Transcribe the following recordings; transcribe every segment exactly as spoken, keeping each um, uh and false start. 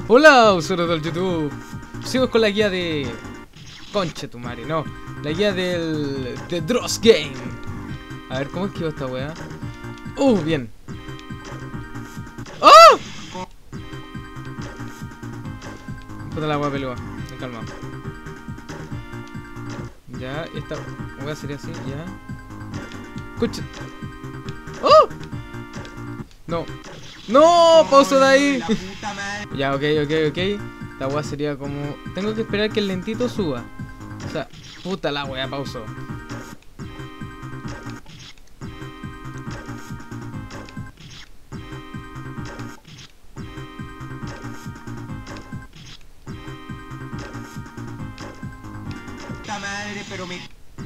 Hola, usuarios del YouTube. Sigo con la guía de... Conche tu madre, no. La guía del... de Dross Game. A ver, ¿cómo esquivo esta weá? Uh, bien. ¡Oh! Puta la weá peluda. Me calma. Ya, esta weá sería así, ya. Conche. ¡Oh! No. ¡No! ¡Pausa de ahí! Ya, ok, ok, ok. La weá sería como... Tengo que esperar que el lentito suba. O sea, puta la weá, pausó. Puta madre, pero me...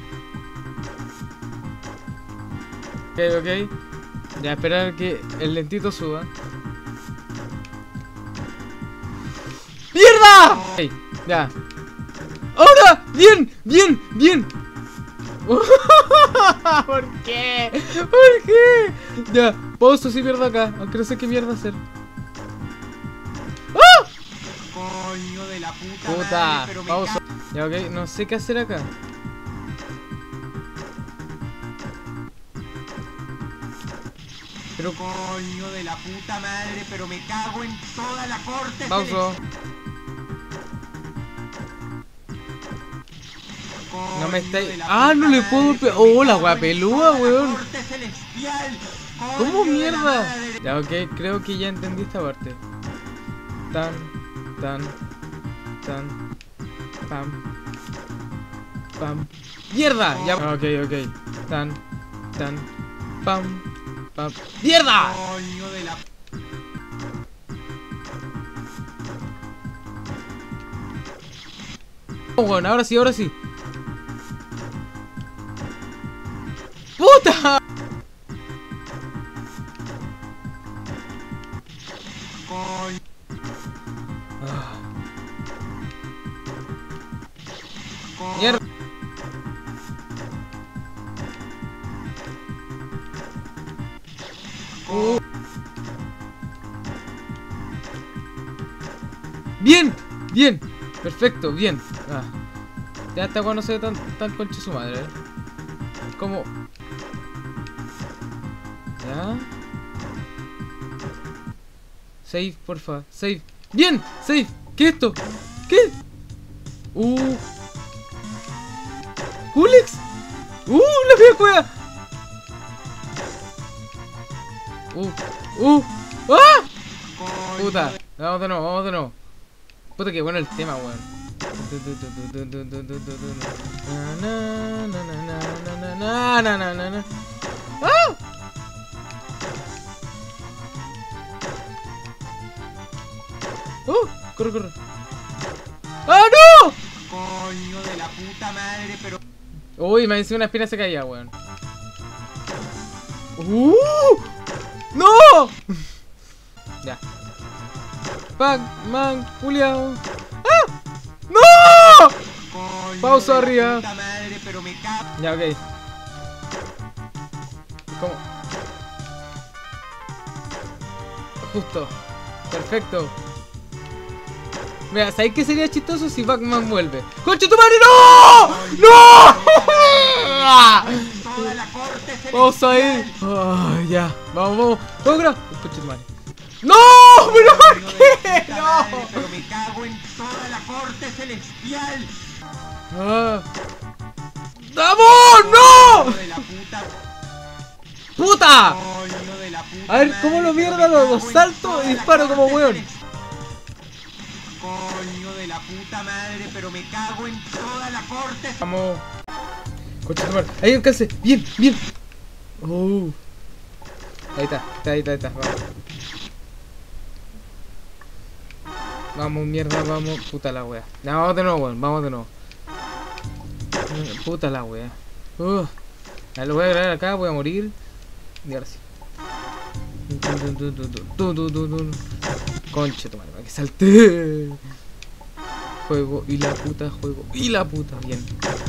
Ok, ok. Ya, esperar que el lentito suba. ¡Mierda! Ok, ya. ¡Ahora! ¡Bien! ¡Bien! ¡Bien! ¿Por qué? ¿Por qué? Ya, pausa si pierdo acá. Aunque no sé qué mierda hacer. ¡Ah! Coño de la puta, Puta, madre, pero me pausa. ca- Ya, ok, no sé qué hacer acá. Pero... Coño de la puta madre, pero me cago en toda la corte. Pauso. No me estáis... ¡Ah, no le puedo pegar! ¡Oh, la weá pelúa, weón! ¿Cómo mierda? Ya, ok, creo que ya entendí esta parte. Tan, tan, tan, pam, pam. ¡Mierda! Ya. Ok, ok. Tan, tan, pam, pam. ¡Mierda! Coño de la... Oh, bueno, ahora sí, ahora sí. ¡Puta! Coño... Ah. Mierda. Uh. Bien, bien, perfecto, bien. Ah. Ya esta weá no se ve tan, tan concha su madre, ¿eh? Como... Ya. Save, porfa, save. Bien, save. ¿Qué es esto? ¿Qué? Uh. Culex. Uh, la vieja cueva. Uh, uh. ¡Ah! Coño Puta, de- vamos de nuevo, vamos de nuevo. Puta que bueno el tema, weón. Na, na, na, na, na, na, na, na, na. ¡Ah! ¡Uh! ¡Corre, corre! ¡Ah, no! Coño de la puta madre, pero... Uy, me hice una espina se caía, weón. ¡Uh! ¡No! Ya. Pac-Man, Julián. ¡Ah! ¡No! Coño Pausa de la arriba. puta madre, pero me cago... Ya, ok. ¿Cómo? Justo. Perfecto. Mira, ¿sabes qué sería chistoso si Pac-Man vuelve? ¡Concha tu madre! ¡No! ¡No! Toda la corte se... Vamos ahí. Ay, ya. Vamos, vamos. ¡Logra! Concha tu madre. ¡No! ¿Pero por qué? ¡No! Pero me cago en toda la corte celestial. Ah. ¡Vamos! ¡No! Coño de la puta... ¡Puta! Coño de la puta A ver, ¿cómo madre, lo pero mierda? me Lo, lo cago en salto toda y la disparo como corte weón. celestial. Coño de la puta madre, pero me cago en toda la corte. Vamos. Concha tu madre. Ahí alcance. Bien, bien. Oh. Ahí está, ahí está, ahí está. Vamos. Vamos, mierda, vamos. Puta la wea. No, vamos de nuevo, weón. Vamos de nuevo. Puta la wea. Uh. Ya lo voy a grabar acá, voy a morir. Y ahora sí. Concha tu madre, para que salte. Juego y la puta, juego y la puta. Bien.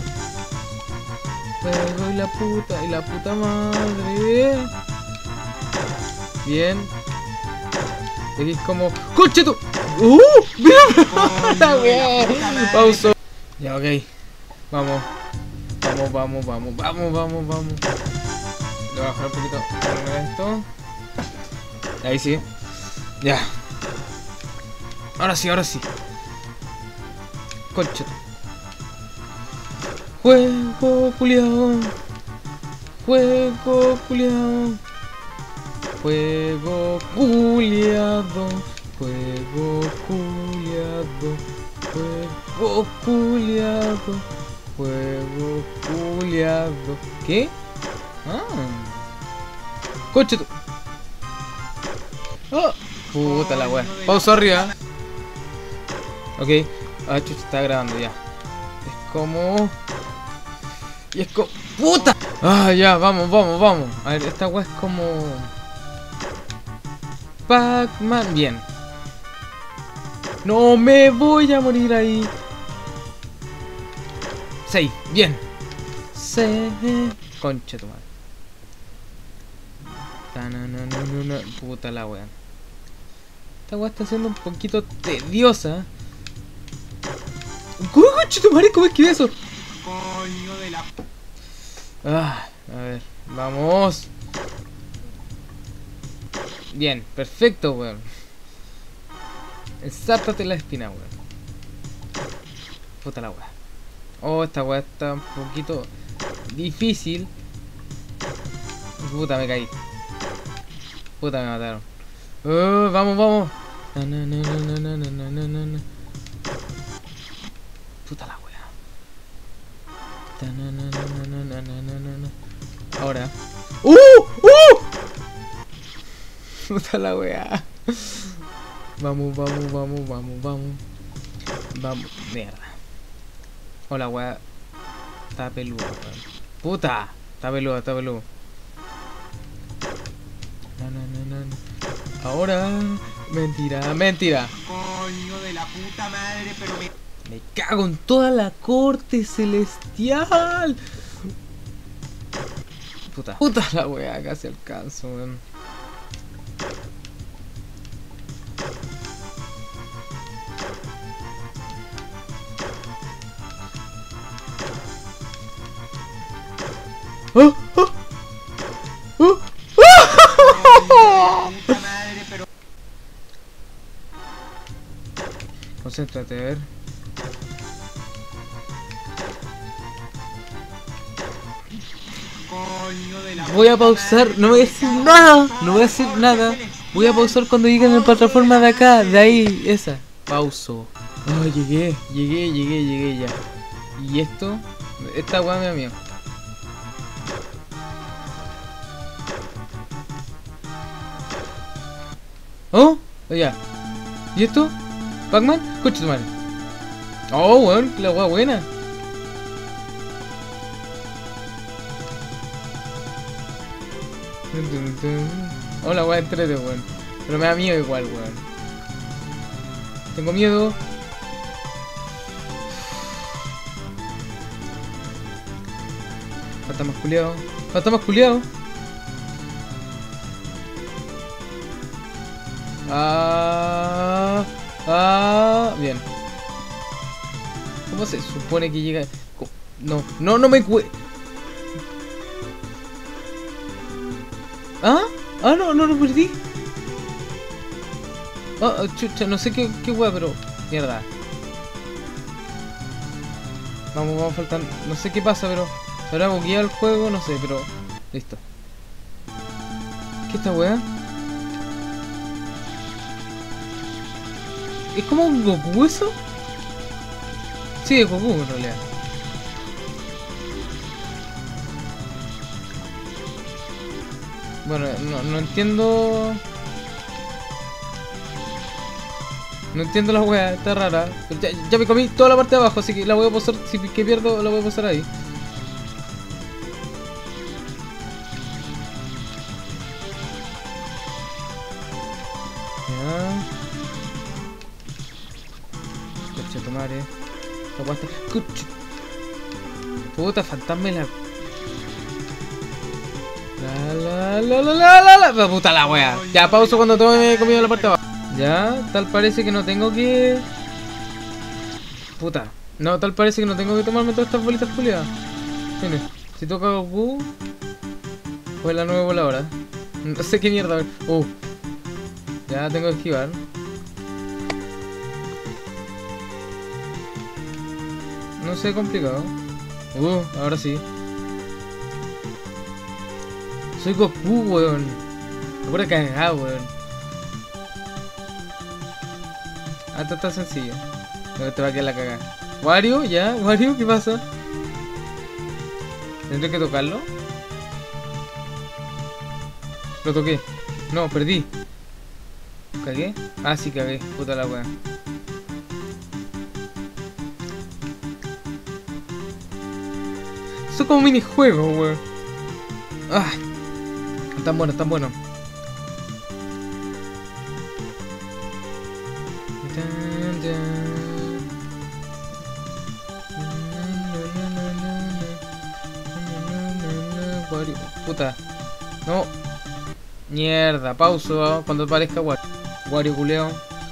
Juego y la puta, y la puta madre. Bien. Y aquí es como... ¡Concha tu! ¡Uh! ¡Mira! La wea. Pauso. Ya, ok. Vamos. Vamos, vamos, vamos, vamos, vamos, vamos. Le voy a bajar un poquito esto. Ahí sí. Ya. Ahora sí, ahora sí. Concha. Juego culiao. Juego culiao. Juego culiado. Juego culiado. Juego culiado. Juego culiado. ¿Qué? Ah. Coche tú. Oh. Puta la wea. Pausa arriba. Ok. Ah, chucha, está grabando ya. Es como... Y es como... ¡Puta! Ah, ya, vamos, vamos, vamos. A ver, esta wea es como... Pac-Man. Bien. No me voy a morir ahí. seis. Bien. seis. Concha tu madre. Puta la wea. Esta wea está siendo un poquito tediosa. ¿Cómo, concha tu madre? ¿Cómo esquivé eso? Coño de la... Ah, a ver. Vamos. Bien, perfecto, weón. Ensártate la espina, weón. Puta la wea. Oh, esta wea está un poquito difícil. Puta, me caí. Puta, me mataron. Oh, vamos, vamos. Na, na, na, na, na, na, na, na, na. Puta la wea. Ta, na, na, na, na, na, na, na, na, na. Ahora. ¡Uh! ¡Uh! Puta la wea. Vamos, vamos, vamos, vamos, vamos. Vamos. Mierda. Hola, wea. Está peludo, weón. Puta. Está peludo, está peludo. No, no, no, no, no. Ahora. Mentira, mentira. Coño de la puta madre, pero me... Me cago en toda la corte celestial. Puta. Puta la wea, casi alcanzo, weón. ¡Oh! ¡Oh! ¡Oh! ¡Oh! puta madre, pero... Concéntrate, a ver. Coño de la... Voy a pausar, no voy a decir nada. No voy a decir nada. Voy a pausar cuando llegue en la plataforma de acá, de ahí, esa. Pauso. Oh, llegué, llegué, llegué, llegué ya. Y esto, esta weá me da miedo. Oh, ya. ¿Y esto? ¿Pac-Man? Coche tu madre. Oh, weón, la weá buena. Oh, la weá entrete, weón. Pero me da miedo igual, weón. Tengo miedo. Falta más culiado. Falta más culiado. Ah, ah, bien. ¿Cómo se supone que llega? No, no, no me cue... ¿Ah? Ah, no, no lo perdí. Ah, oh, chucha, no sé qué, qué wea, pero... Mierda. Vamos, vamos faltando... No sé qué pasa, pero... Ahora hago guía el juego, no sé, pero... Listo. ¿Qué esta wea? ¿Es como un Goku eso? Sí, es Goku en realidad. Bueno, no, no entiendo... No entiendo la wea, está rara. Ya, ya me comí toda la parte de abajo, así que la voy a pasar. Si que pierdo, la voy a pasar ahí. Ya. Coche tu madre. La wea está... Coche. Puta, fantasma y la... La la la la la la la la puta la wea. Ya pauso cuando todo me he comido la parte de abajo. Ya, tal parece que no tengo que... Puta. No, tal parece que no tengo que tomarme todas estas bolitas culiadas. Mire, si toca Goku... Pues la nueva voladora. No sé qué mierda. Uh. Ya tengo que esquivar. No sé, complicado. Uh, ahora sí. Soy Goku, weón. Me pura cagada, weón. Ah, esto está sencillo. No te va a quedar la cagada. Wario, ya, Wario, ¿qué pasa? ¿Tendré que tocarlo? Lo toqué. No, perdí. ¿Cagué? Ah, sí, cagué. Puta la wea. Esto es como un minijuego, weón. Ah, tan bueno, tan bueno. Puta. No. Mierda, pauso cuando aparezca Wario. Wario culeo.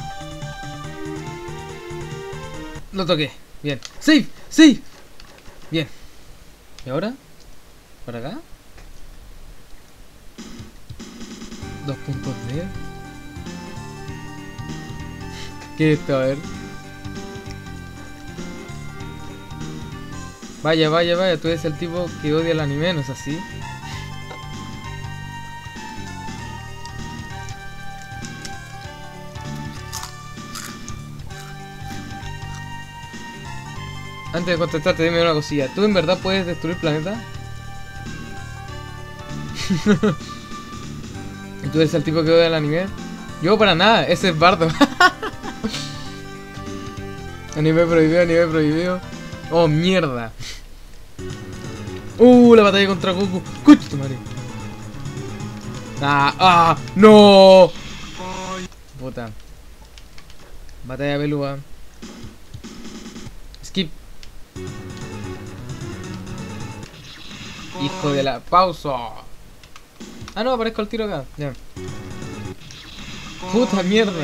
Lo toqué. Bien. ¡Save! ¡Save! Bien. ¿Y ahora? ¿Para acá? Dos puntos de... ¿Qué es esto? A ver. Vaya, vaya, vaya. Tú eres el tipo que odia el anime, ¿no es así? Antes de contestarte, dime una cosilla. ¿Tú en verdad puedes destruir planeta? ¿Y tú eres el tipo que odia el anime? Yo para nada, ese es Bardo. Anime prohibido, anime prohibido. Oh, mierda. Uh, la batalla contra Goku. ¡Cuch tu madre! Ah, ah, no. Puta. Batalla peluda. Skip. Hijo de la pausa. Ah, no, aparezco al tiro acá. Ya. Puta mierda.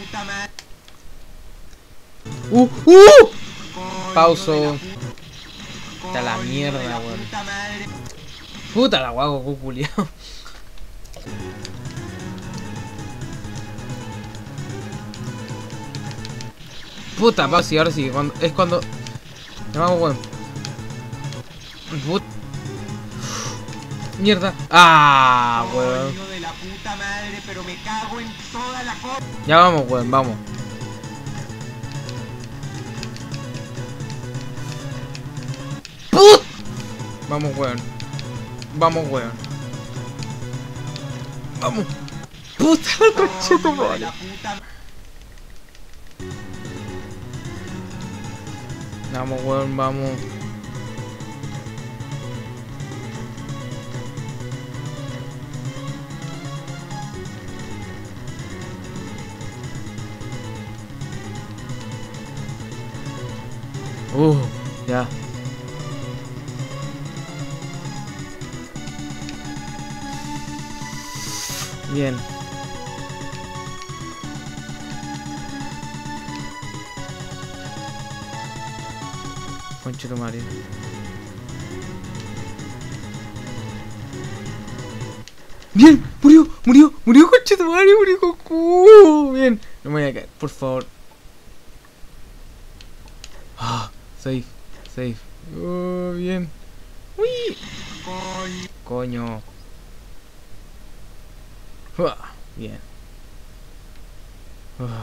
Uh, uh. Pauso. Está la mierda, weón. Puta la guago, Goku culiao. Puta, pausa, y ahora sí. Cuando, es cuando. Vamos, weón. Puta. Mierda. Ah, weón. Ya vamos, weón, vamos. ¡Put! Vamos, weón. Vamos, weón. Vamos. Puta la concheta, madre. Vamos, weón, vamos. Uh, ya. Bien. Conchito Mario. Bien, murió, murió, murió Conchito Mario, murió Goku. Bien, no me voy a caer, por favor. Ah, safe, safe. Oh, bien. Uy. Coño. Uh, bien. Uh.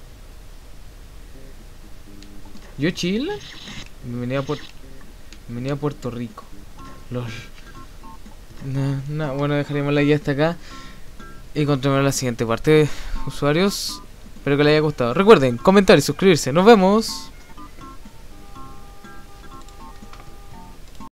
¿Yo Chile? Bienvenido a, Puer Bienvenido a Puerto Rico. Lol. No, no, bueno, dejaremos la guía hasta acá. Y continuaremos la siguiente parte. Usuarios, espero que les haya gustado. Recuerden, comentar y suscribirse. Nos vemos.